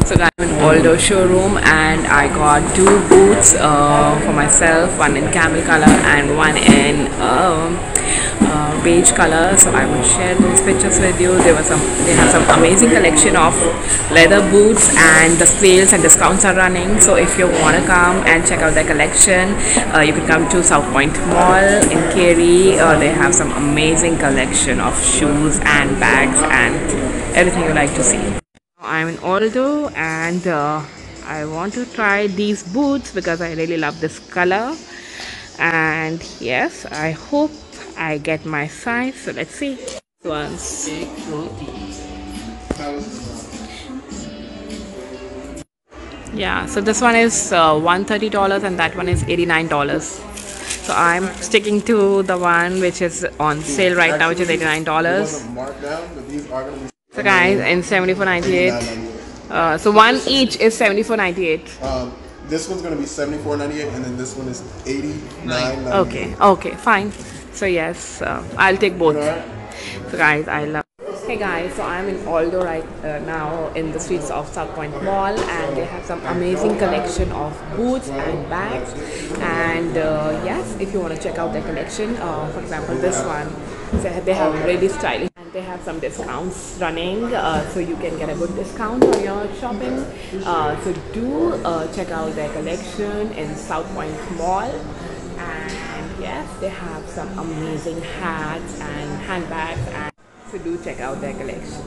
So guys, I'm in Waldo showroom and I got two boots for myself, one in camel color and one in beige color. So I will share those pictures with you. They have some amazing collection of leather boots, and the sales and discounts are running. So if you want to come and check out their collection, you can come to South Point Mall in Cary. They have some amazing collection of shoes and bags and everything you like to see. I'm in Aldo and I want to try these boots because I really love this color, and yes, I hope I get my size. So let's see. Ones. Yeah, so this one is $130 and that one is $89. So I'm sticking to the one which is on sale right now, which is $89. So guys, in $74.98. So one each is $74.98. This one's gonna be $74.98, and then this one is $89.98. Okay, fine. So yes, I'll take both. So guys, I love. Hey guys, so I'm in Aldo right now in the streets of South Point Mall, and they have some amazing collection of boots and bags. And yes, if you want to check out their collection, for example, this one, they have really stylish. They have some discounts running, so you can get a good discount on your shopping. So do check out their collection in South Point Mall. And yes, they have some amazing hats and handbags, and so do check out their collection.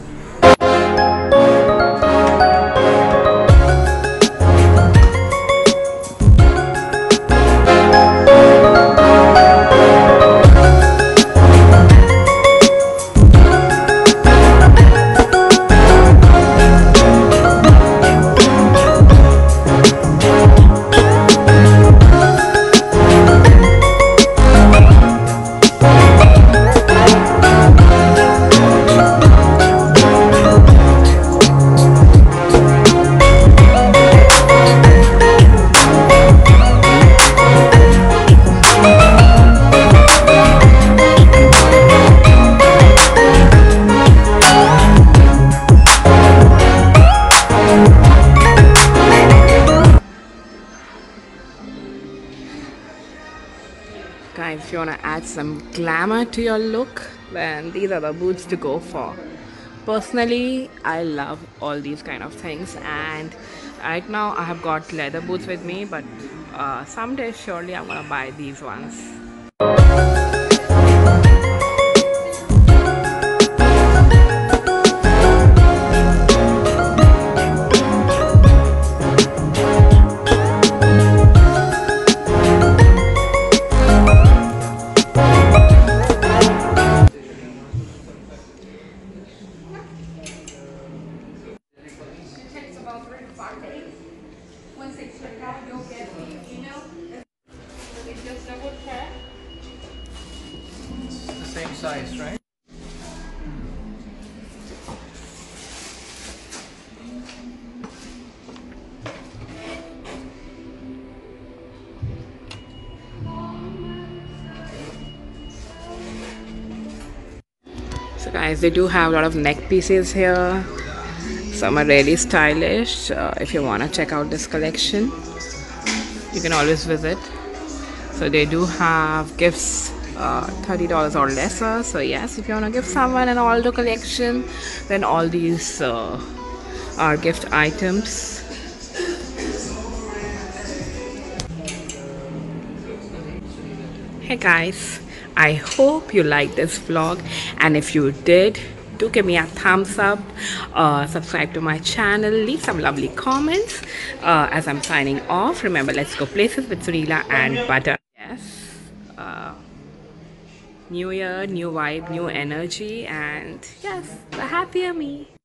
Guys, if you want to add some glamour to your look, then these are the boots to go for. Personally, I love all these kind of things, and right now I have got leather boots with me, but someday surely I'm gonna buy these ones. Same size, right? So guys, they do have a lot of neck pieces here. Some are really stylish. If you want to check out this collection, you can always visit. So they do have gifts, $30 or lesser. So yes, if you want to give someone an Aldo collection, then all these are gift items. Hey guys, I hope you liked this vlog, and if you did, do give me a thumbs up, subscribe to my channel, leave some lovely comments. As I'm signing off, remember, let's go places with Sunila and Butter. Yes, new year, new vibe, new energy, and yes, a happier me.